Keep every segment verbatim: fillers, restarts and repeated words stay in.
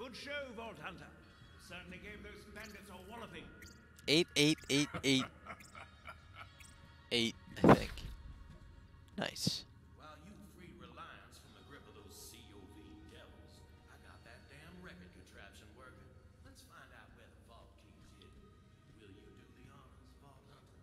Good show, Vault Hunter. Certainly gave those bandits a walloping. Eight, eight, eight, eight. Eight, I think. Nice. While you freed Reliance from the grip of those C O V devils, I got that damn record contraption working. Let's find out where the vault key's hidden. Will you do the honors, Vault Hunter?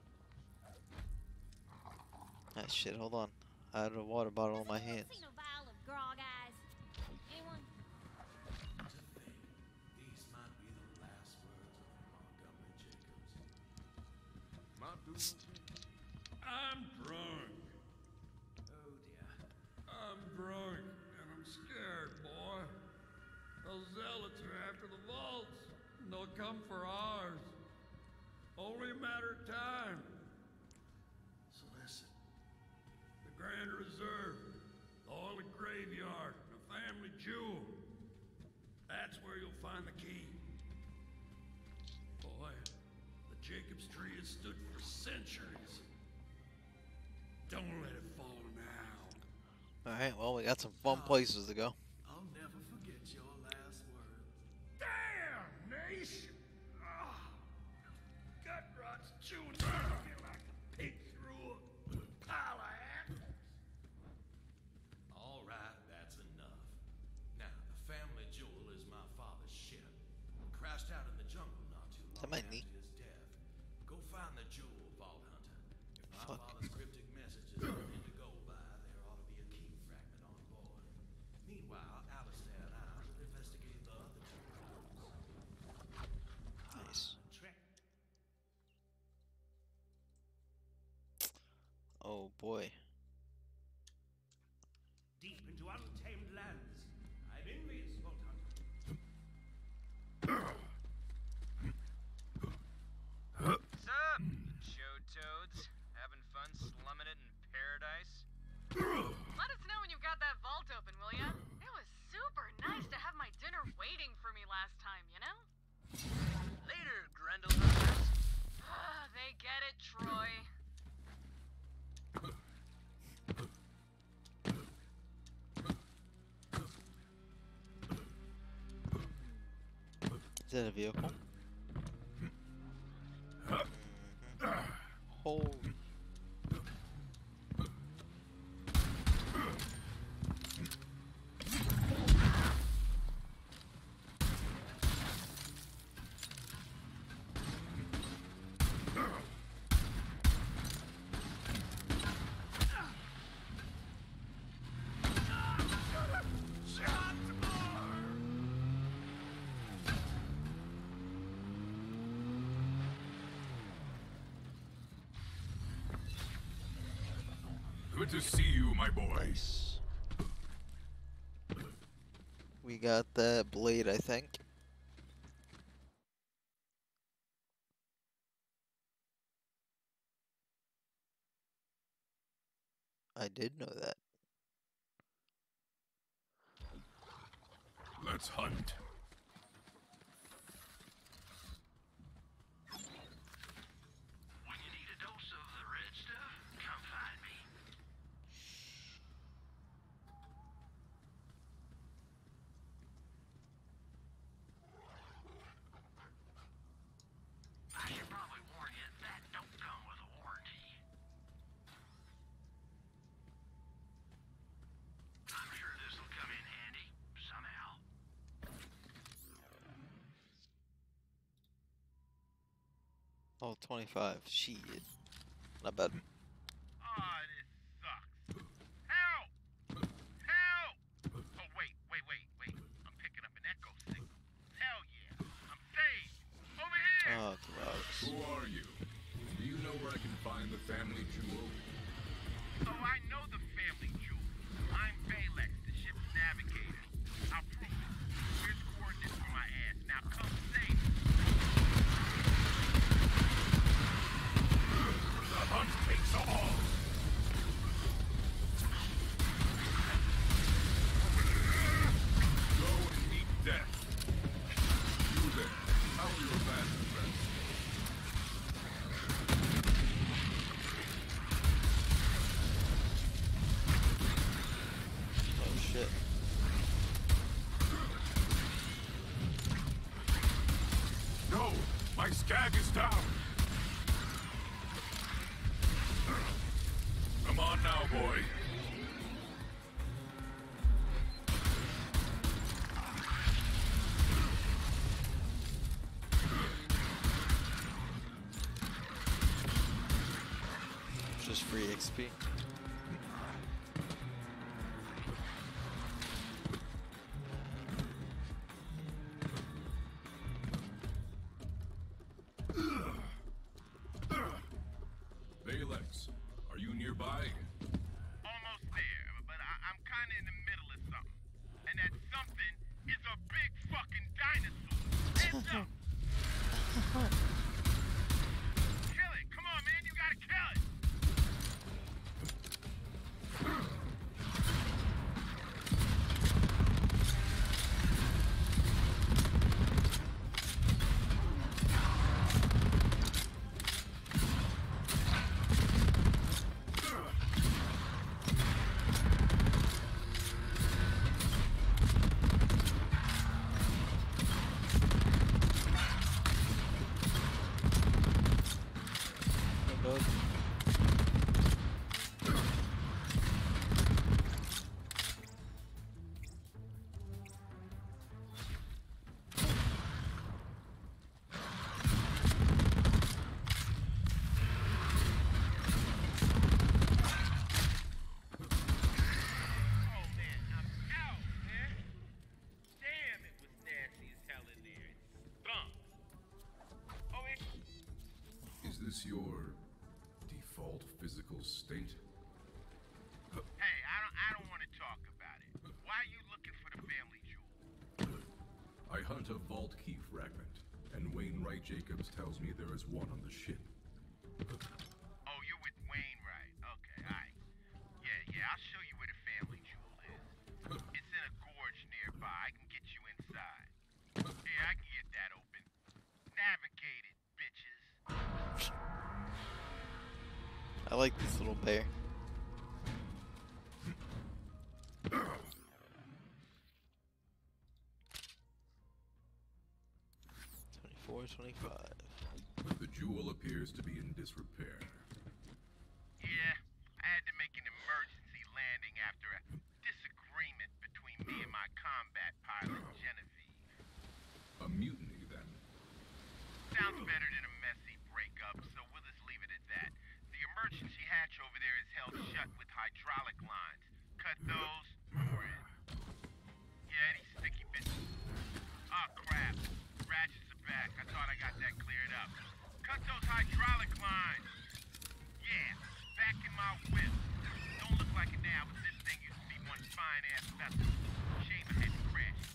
Ah, shit, hold on. I have a water bottle in my hands. Seen a vial of grog eyes? Anyone? To think, these might be the last words of Montgomery Jacobs. Might do. I'm drunk. Oh dear. I'm drunk, and I'm scared, boy. Those zealots are after the vaults, and they'll come for ours. Only a matter of time. So listen, The Grand Reserve, the Holy Graveyard, the family jewel. That's where you'll find the key. Boy, the Jacobs tree has stood for centuries. Don't let it fall now. Alright, well, we got some fun places to go. I'll never forget your last words. Damnation! Ah, gut rot's chewing me like a pig through a pile of apples. All right, that's enough. Now, the family jewel is my father's ship. Crashed out in the jungle not too long That might after be. his death. Go find the jewel, Vault Hunter. If my Fuck. father's cryptic messages are anything to go by, there ought to be a key fragment on board. Meanwhile, Alistair and I will investigate the other two clues. Nice. Trick. Oh boy. Deep into untamed lands. I'm envious, Vault Hunter. Sup, show toads? Having fun slumming it in paradise? Let us know when you've got that vault open, will ya? It was super nice to have my dinner waiting for me last time, you know? Later, Grendel hunters. Ah, they get it, Troy. Is that a vehicle? Holy. Good to see you, my boy. Nice. We got that blade, I think. I did know that. Let's hunt. When you need a dose of the red stuff, come find me. I should probably warn you, that don't come with a warranty. I'm sure this'll come in handy, somehow. Oh, twenty-five. Shit. Not bad. Ah, this sucks. Help! Help! Oh, wait, wait, wait, wait. I'm picking up an echo signal. Hell yeah. I'm saved. Over here! Oh, gross. Who are you? Do you know where I can find the family jewel? Oh, I know the family jewel. I'm Balex, the ship's navigator. I'll prove it. Here's coordinates for my ass. Now come save me. The hunt takes all. Go and meet death. You there, how are your bad friends? tag is down. Come on now, boy. Just free X P. Balex, are you nearby? Almost there, but I I'm kind of in the middle of something. And that something is a big fucking dinosaur. Hands up! Kill it! Come on, man, you gotta kill it! Is this your default physical state? Hey, I don't I don't want to talk about it. Why are you looking for the family jewel? I hunt a vault key fragment, and Wainwright Jacobs tells me there is one on the ship. Oh, you're with Wainwright. Okay, alright. Yeah, yeah, I'll show you where the family jewel is. It's in a gorge nearby. I can get you inside. Yeah, I can get that open. Navigate it, bitches. I like this little bear. twenty-four, twenty-five. The jewel appears to be in disrepair. Yeah, I had to make an emergency landing after a disagreement between me and my combat pilot, Genevieve. A mutiny, then? Sounds better than a messy breakup, so we'll just leave it at that. The emergency hatch over there is held shut with hydraulic lines. Cut those, we're in. Yeah, these sticky bits. Oh, crap. Ratchets are back. I thought I got that cleared up. Cut those hydraulic lines. Yeah, back in my whip. Don't look like it now, but this thing used to be one fine-ass vessel. Shame it hadn't crashed.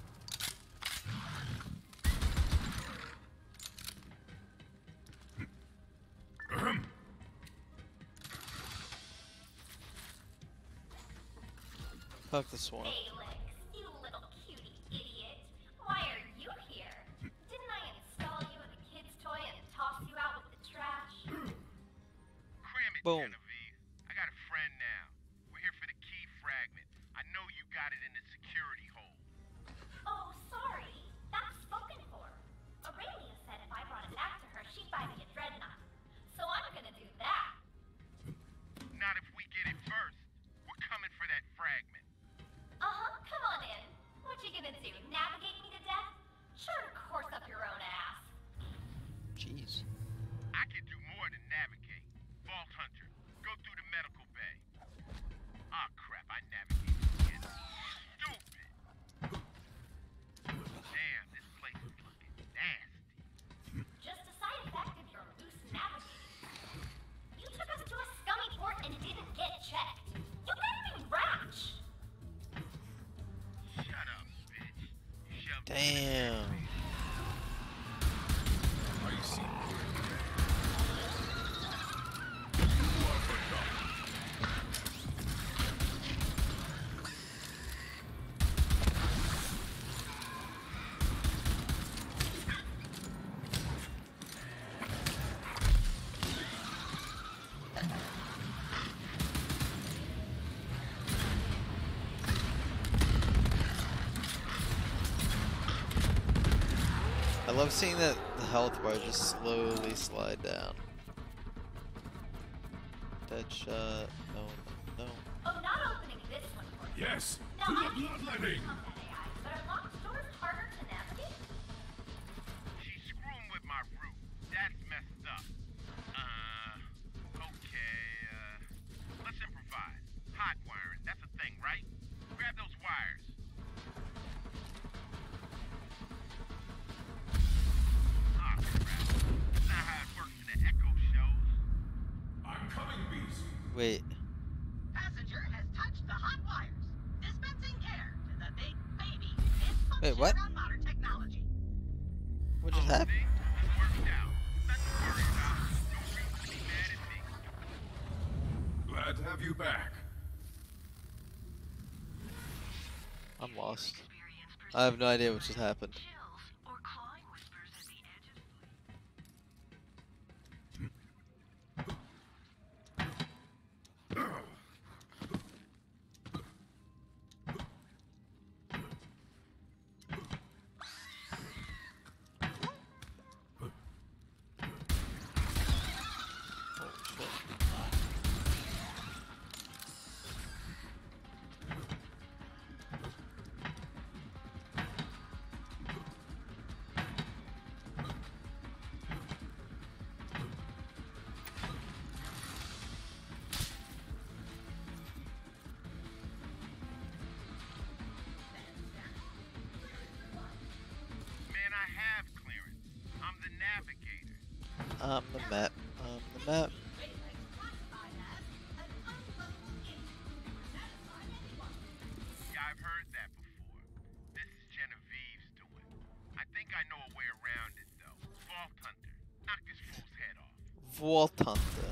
Fuck this one. Balex, you little cutie idiot. Why are you here? Didn't I install you in the kid's toy and toss you out with the trash? Cram it, Boom. Genevieve. I got a friend now. We're here for the key fragment. I know you got it in the security hole. Oh, sorry. That's spoken for. Aurelia said if I brought it back to her, she'd buy me a dreadnought. So I'm gonna do that. Not if we get it first. We're coming for that fragment. Uh-huh, come on in. What you gonna do, navigate me to death? Sure to course up your own ass. Jeez. I can do more than navigate. Vault Hunter, go through the medical bay. Ah, crap, I navigated again. Stupid! Damn, this place is looking nasty. Just a side effect of your loose navigating. You took us to a scummy port and didn't get checked. You better be ratch. Shut up, bitch. You shoved Damn. I see. You are forgotten. I love seeing that health bar just slowly slide down. Dead shot. No, no, no. Oh, not opening this one for you. Yes, Now, to I the bloodletting! combat A I, but are locked doors harder to navigate? She's screwing with my route. That's messed up. Uh, okay, uh, let's improvise. Hot wiring, that's a thing, right? Grab those wires. Ah, crap. That's not how it works in the Echo shows. I'm coming, Beast! Wait. Passenger has touched the hot wires, dispensing care to the big baby. Wait, what? On modern technology. What just happened? See? It worked out. Nothing to worry about. No reason to be mad at me. Glad to have you back. I'm lost. I have no idea what just happened. Man, I have clearance. I'm the navigator. Um, the map. Um, the map. Yeah, I've heard that before. This is Genevieve's doing. I think I know a way around it, though. Vault Hunter. Knock this fool's head off. Vault Hunter.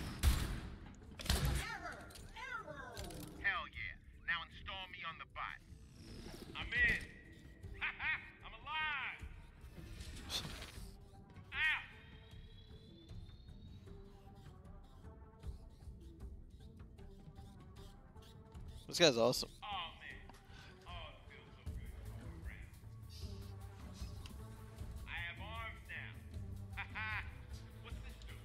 Hell yeah. Now install me on the bot. I'm in. Haha, I'm alive. Ow. This guy's awesome. Oh, man. Oh, it feels so good to be around. I have arms now. Haha. What's this do?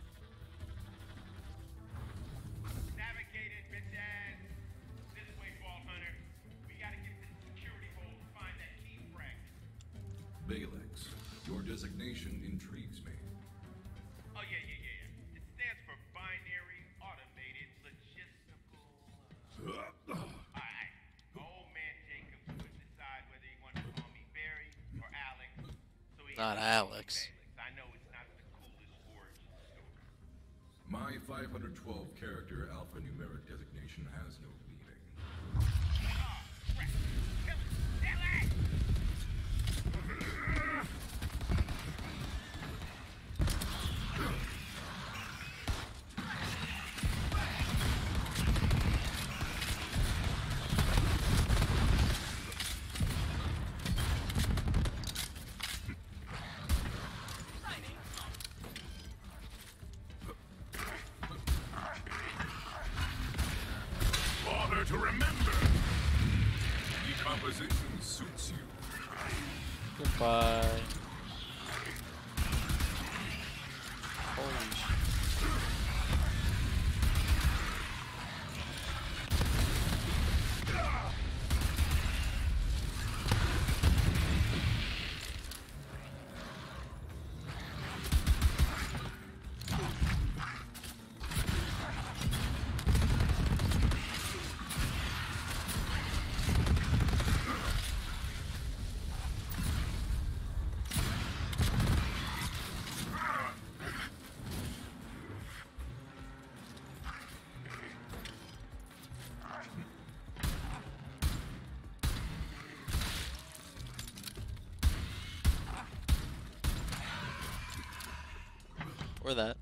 Navigate it, bitch ass. This way, Vault Hunter. We gotta get to the security hole to find that key fragment. Balex, your designation intrigues me. Oh, yeah, yeah, yeah, yeah. It stands for Binary Automated Logistical. Uh... Alright. Old man Jacobs couldn't decide whether he wanted to call me Barry or Alex. So he Not ended up calling me Alex. Balex. I know it's not the coolest origin story. My five hundred twelve character alphanumeric designation has no meaning. Oh, crap. Kill it. Kill it! Bother to remember! Decomposition suits you. Goodbye. Holy sh- Or that.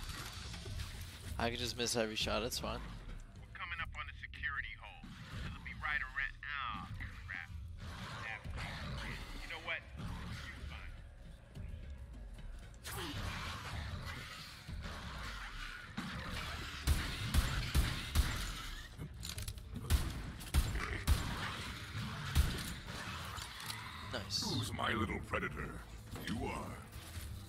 I can just miss every shot, it's fine. We're coming up on the security hole. It'll be right around. Oh, crap. Navigate. You know what? You're fine. Who's my little predator? You are.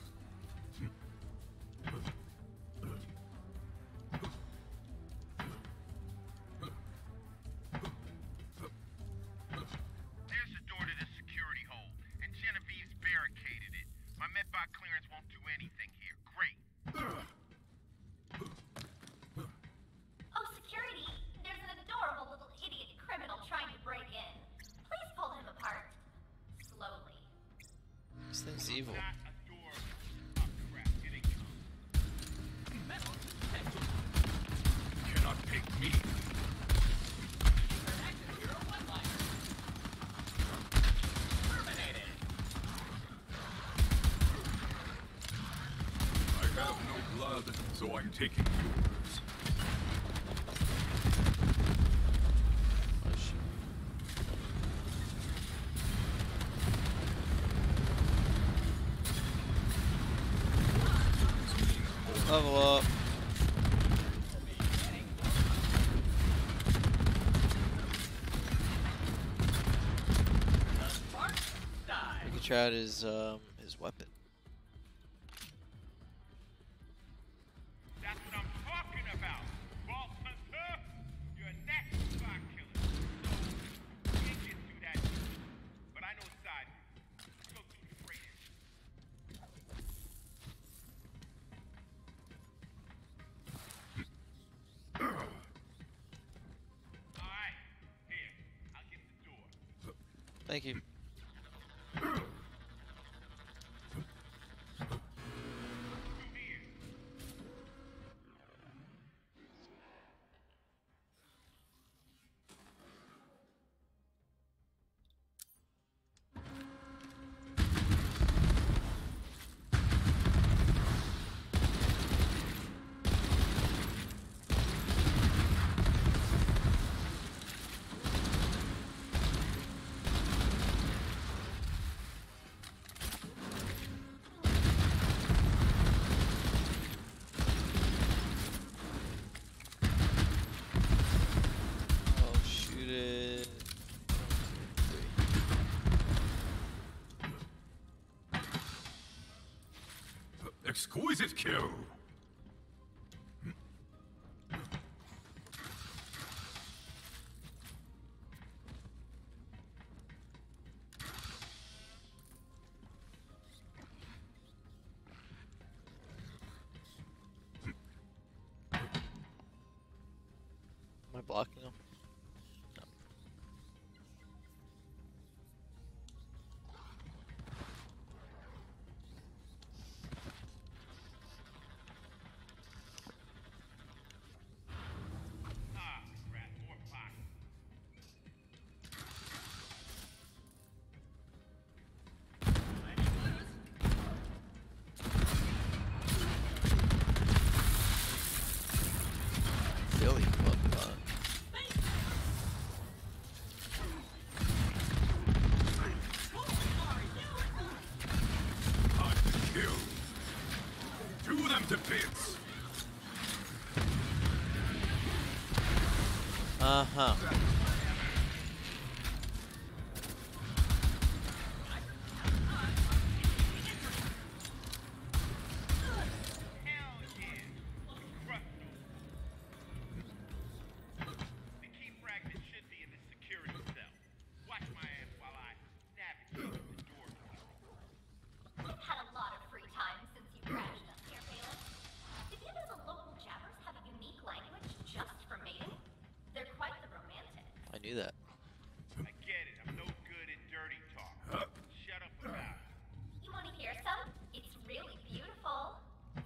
Thing's evil. Not a door. Oh crap, here they come. You cannot take me. I have no blood, so I'm taking yours. Oh shit. Level up. We can try out his um his weapon. That's what I'm talking about. Vault Hunter, you're next, spot killer. So, we can't get through that. But I know a side. Let's go through the freight. Alright, here. I'll get the door. Thank you. Through here. Oh, shoot it. Exquisite kill. Am I blocking him? No. Ah, crap, more pockets. Billy Club Bug. Time to kill. Do them to bits. Uh-huh. Hell yeah. Crush them. The key fragment should be in the security cell. Watch my ass while I navigate the door control. We've had a lot of free time since you crashed us here, Balex. Did you know the local jabbers have a unique language just for mating? They're quite the romantic. I knew that. I get it. I'm no good at dirty talk. Shut up about it. You want to hear some? It's really beautiful.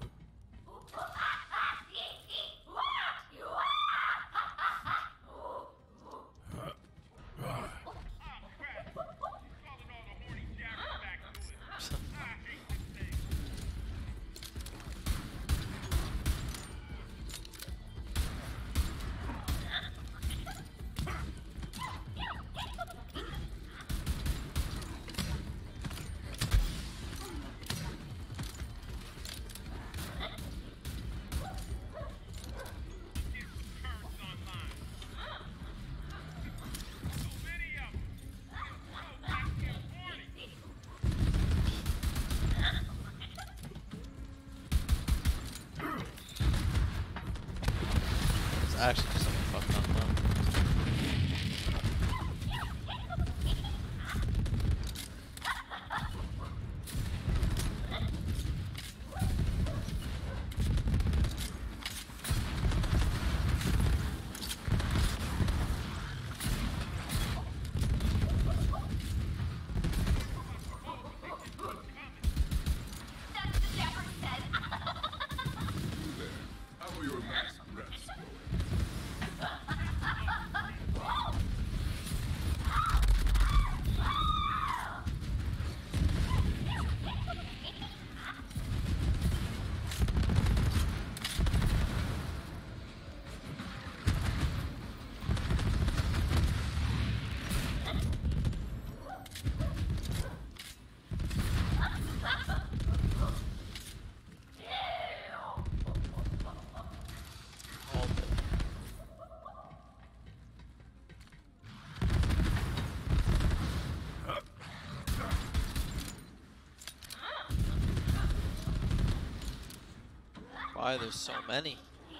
Oh, crap. She's calling all the horny jabbers back to it. I hate this thing. Get some turns online. So many of them. It's so goddamn horny. It's actually just something fucked up though. why there's so many.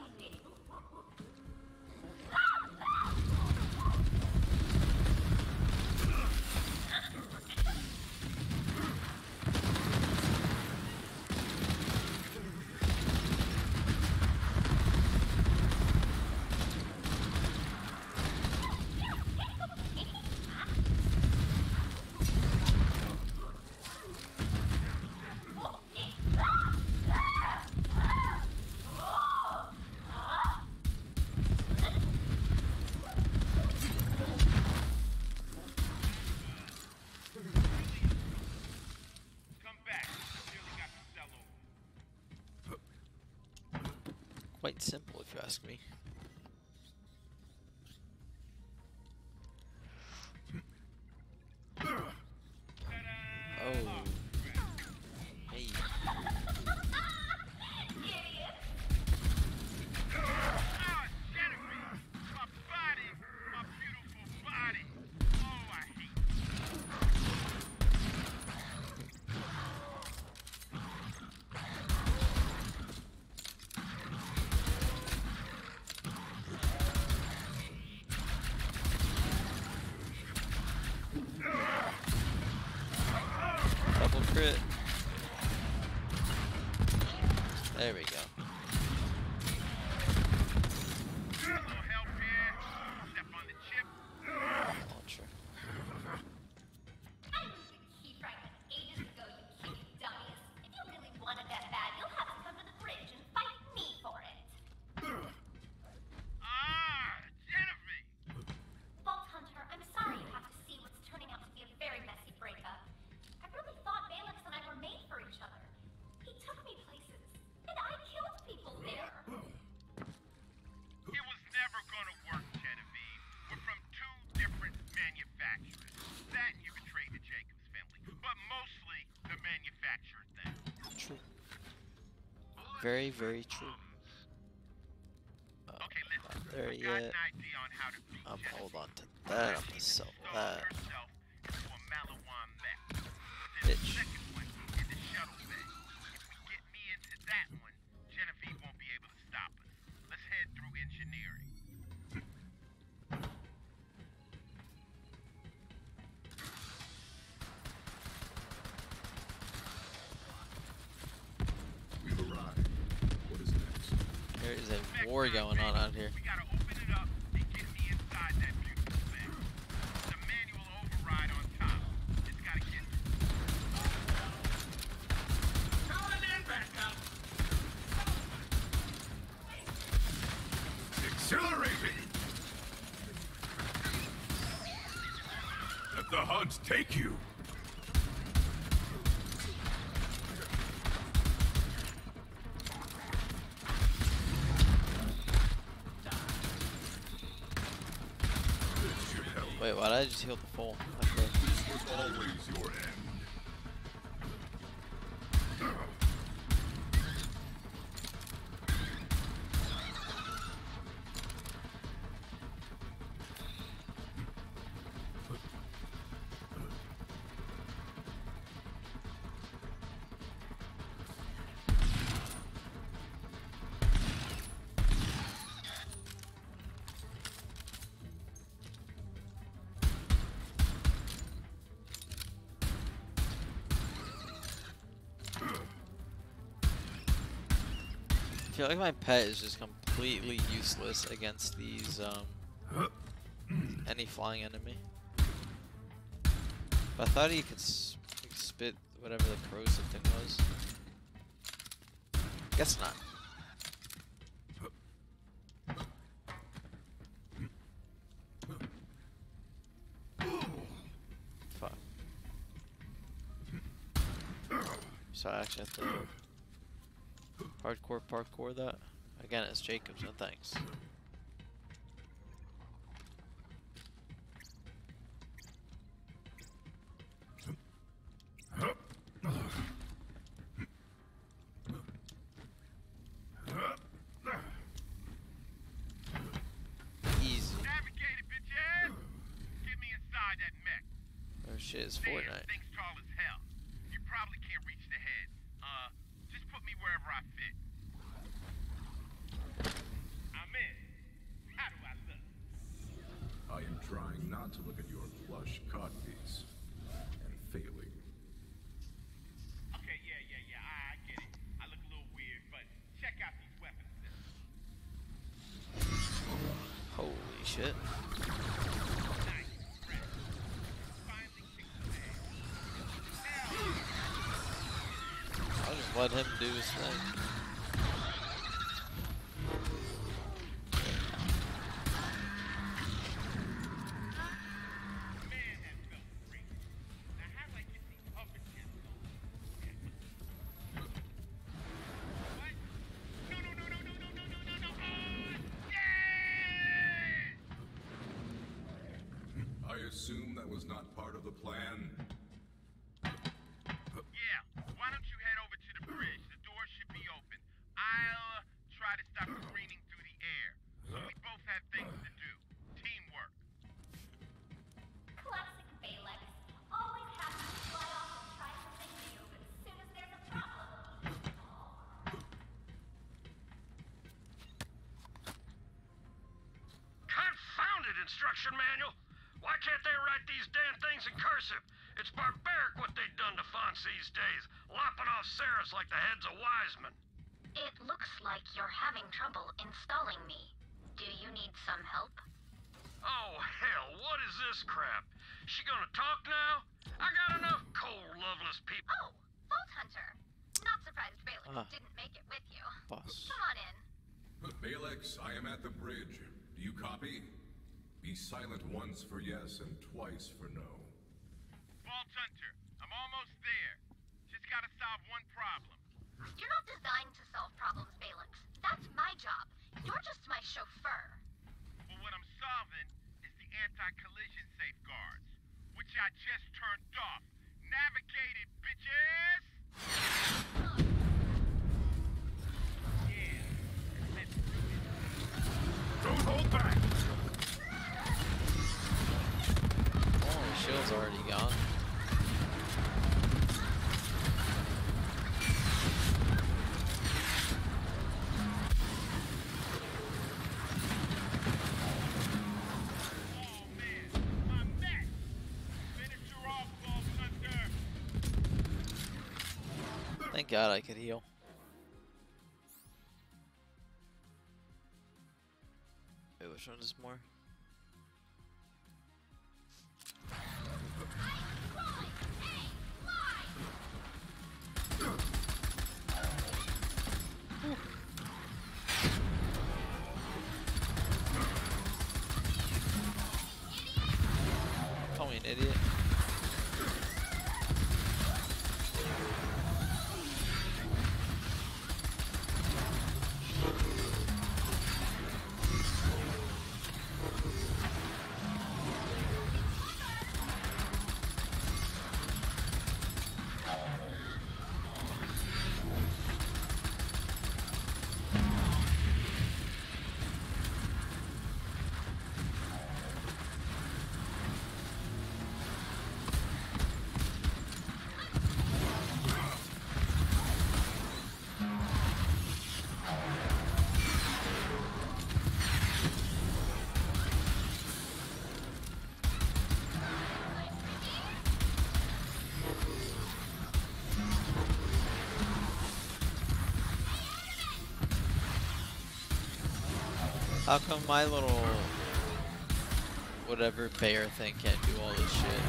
Quite simple, if you ask me. Oh. Hey. Double crit. There we go. Launcher. I moved the key fragment ages ago, you cute dummies. If you really wanted that bad, you'll have to come to the bridge and fight me for it. Ah, Genevieve! Vault Hunter, I'm sorry you have to see what's turning out to be a very messy breakup. I really thought Balex and I were made for each other. He took me places, and I killed people there. It was never gonna work, Genevieve. We're from two different manufacturers. That you betrayed the Jacobs family, but mostly the manufacturer thing. True. Very, very true. Uh, Okay, listen. not there I got yet. an idea on how to beat Um, Genevieve. hold on to that. I'm gonna sell Install that. herself into a Malawan mech. But there's Bitch. a second one in the shuttle bay. If we get me into that one, Genevieve won't be able to stop us. Let's head through engineering. We've arrived. What is next? There is a war going on out here. We gotta open it up and get me inside that beautiful thing. The manual override on top. It's gotta get Exhilarating! Let the hunt take you! This should help. Wait, why did I just heal the full? Okay. This was always your end. I feel like my pet is just completely useless against these, um, any flying enemy. But I thought he could s like, spit whatever the corrosive thing was. Guess not. Fuck. So I actually have to hardcore parkour that. Again, it's Jacobs, no thanks. Easy. Navigate it, bitches! Get me inside that mech. Oh shit, it's Damn, Fortnite. thing's tall as hell. You probably can't reach the head. Uh, just put me wherever I fit. trying not to look at your plush codpiece and failing. Okay, yeah, yeah, yeah, I, I get it. I look a little weird, but check out these weapons then. Holy shit. Nice, fresh. Finally kicked some ass. Hell, I'll just let him do his thing. man has felt free. Now how do I get these puppet jets on? What? No, no, no, no, no, no, no, no, no, no. Oh, yeah! I assume that was not part of the plan. Yeah, why don't you head over to the bridge? The door should be open. I'll uh, try to stop screaming through the air. We both have things to do. Teamwork. Classic Balex. Always happy to fly off and try something new, but as soon as there's a problem, Confounded instruction manual! Why can't they write these damn things in cursive? It's barbaric what they've done to fonts these days, lopping off serifs like the heads of wise men. it looks like you're having trouble installing me. Do you need some help? Oh, hell, what is this crap? She gonna talk now? I got enough cold, loveless people. Oh, Vault Hunter. Not surprised Balex Ah. didn't make it with you. Boss. Come on in. Balex, I am at the bridge. Do you copy? Be silent once for yes and twice for no. Vault Hunter, I'm almost there. Just gotta solve one problem. You're not designed to solve problems, Balex. That's my job. You're just my chauffeur. But what I'm solving is the anti-collision safeguards, which I just turned off. Navigate it, bitches! Yeah, let's do it. Don't hold back! Oh, the shield's already gone. Oh man, my neck! Finish her off, Vault Hunter! Thank God I could heal. Wait, which one is more? Call me an idiot. How come my little whatever bear thing can't do all this shit?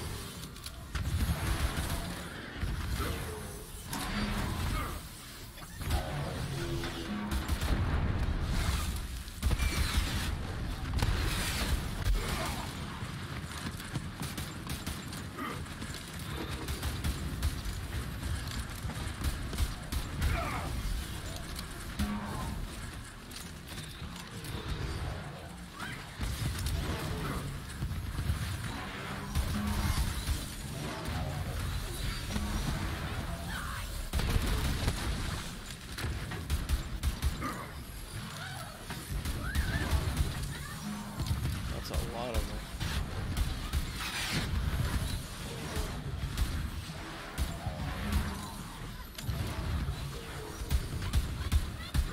That's a lot of them.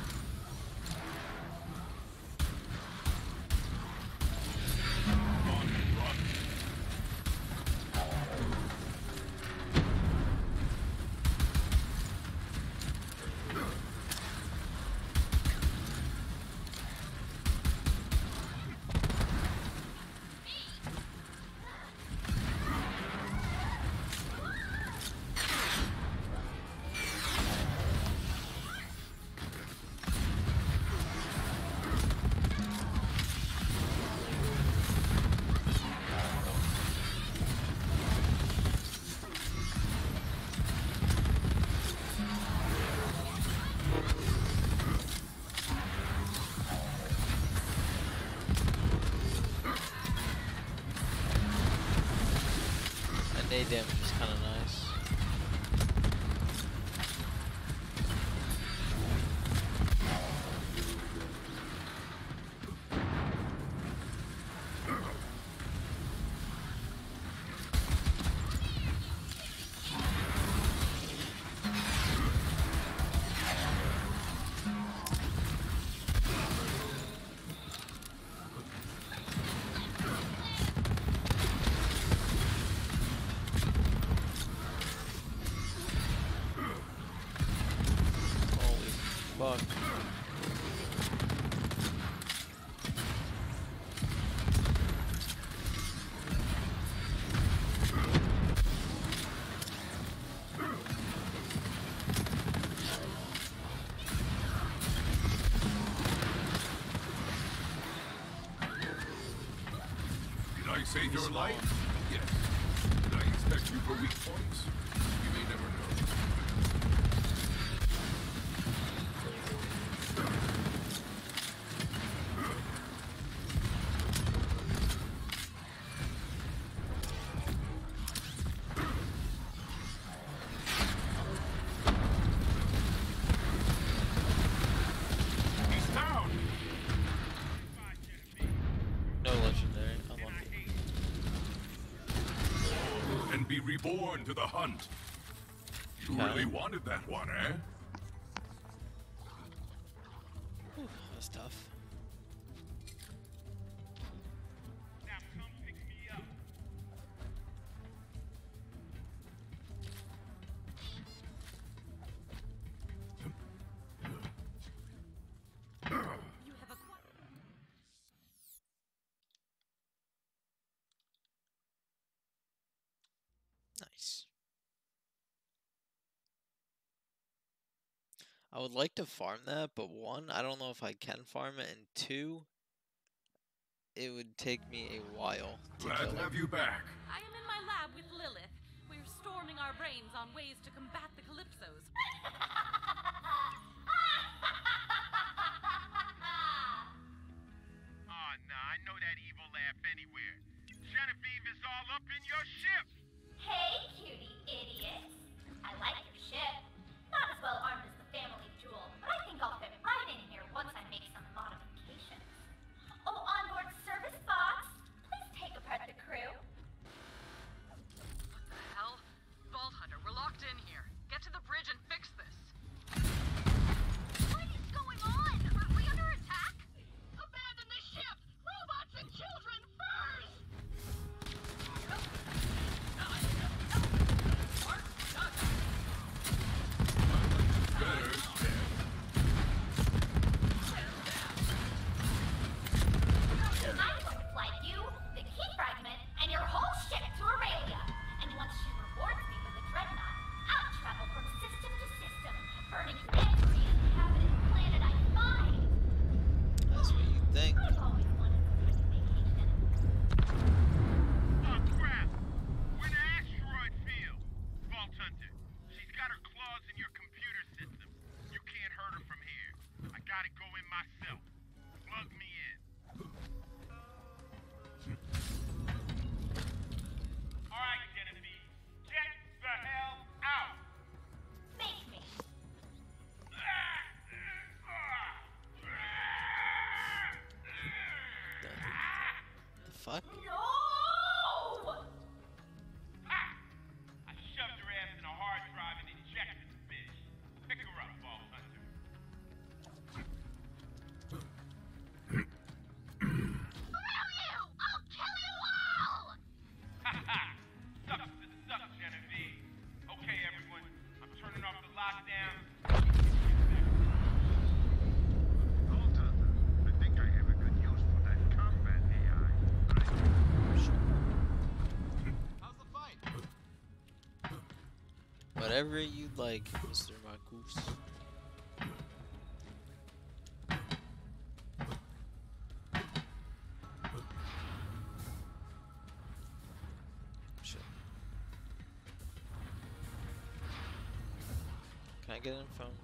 On Nade damage is kind of nice. Fuck. Did I save your life? Yes. Did I inspect you for weak points? You may never know. He's down! No legendary. Unlucky. And be reborn to the hunt. You Okay. really wanted that one, eh? Whew, that's tough. Now come pick me up. You have acquired. Nice. I would like to farm that, but one, I don't know if I can farm it, and two, it would take me a while to Glad kill to it. have you back. I am in my lab with Lilith. We're storming our brains on ways to combat the Calypsos. Oh, nah, I know that evil laugh anywhere. Genevieve is all up in your ship. Hey, cutie idiots. I like your ship. Not as well armed as the family jewel, but I think I'll fit right in here once I make some modifications. Oh, onboard service box. Please take apart the crew. What the hell? Vault Hunter, we're locked in here. Get to the bridge and fix this. What is going on? Are we under attack? Abandon the ship! Robots and children first! Better dead. I'm going to fly you, the key fragment, and your whole ship to Aurelia. And once she rewards me with a dreadnought, I'll travel from system to system, burning every inhabited planet I find. That's what you think. I've always wanted to take a vacation. Oh, crap. We're in an asteroid field. Vault Hunter, she's got her claws in your computer system. You can't hurt her from here. I gotta go in myself. Plug me in. All right, Genevieve. Get the hell out. Make me. The fuck? No! Ha! I shoved her ass in a hard drive and injected the bitch. Pick her up, Vault Hunter. Screw you! I'll kill you all! Ha ha! Sucks to suck, Genevieve. Okay, everyone. I'm turning off the lockdown. Vault Hunter, I think I have a good use for that combat A I. How's the fight? Whatever you'd like, Mister Marcus. Shit. Can I get in phone?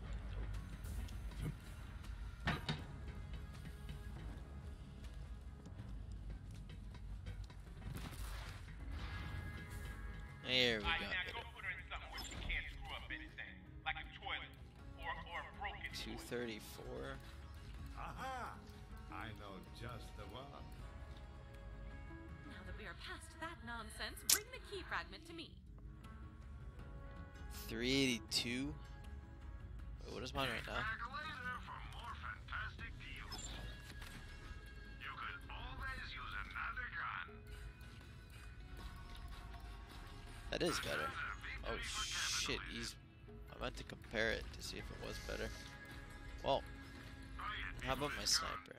Here we Alright, go. now go put her in something where she can't screw up anything. Like a toilet. Or, or a broken two toilet. thirty-four. Aha! I know just the one. Now that we are past that nonsense, bring the key fragment to me. three eighty-two. Wait, what is mine right now? Back later for more fantastic deals. You could always use another gun. That is better. Oh shit, he's... I meant to compare it to see if it was better. Well, how about my sniper?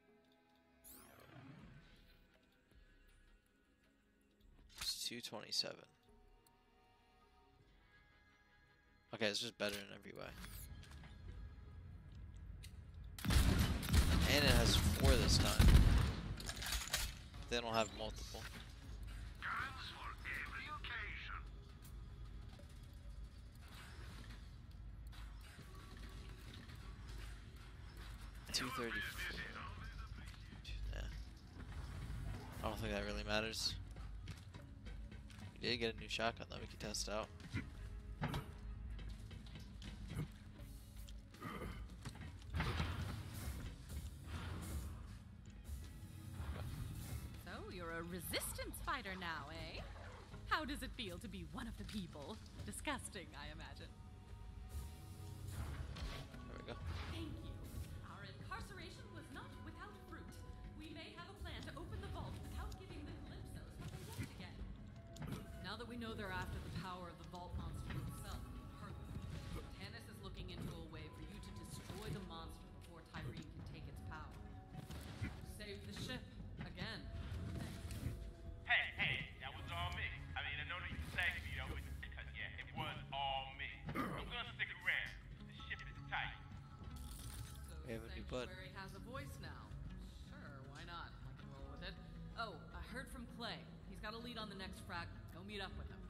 It's two twenty-seven. Okay, it's just better in every way. And it has four this time. They don't have multiple. Guns for every occasion. two thirty-four. Yeah. I don't think that really matters. We did get a new shotgun that we could test out. So, you're a resistance fighter now, eh? How does it feel to be one of the people? Disgusting, I imagine. There we go. Thank you. Our incarceration was not without fruit. We may have a plan to open the vault without giving the Calypsos what they want again. Now that we know they're after the power of the vault monster himself, Harlan, Tannis is looking into a way for you to destroy the monster before Tyreen can take its power. Save the ship again. Hey, hey, that was all me. I mean, I know that you thanked me, though, because, yeah, it was all me. I'm gonna stick around. The ship is tight. So We have a new bud. Sanctuary has a voice now. Sure, why not? I can roll with it. Oh, I heard from Clay. He's got a lead on the next fragment. Go meet up with him.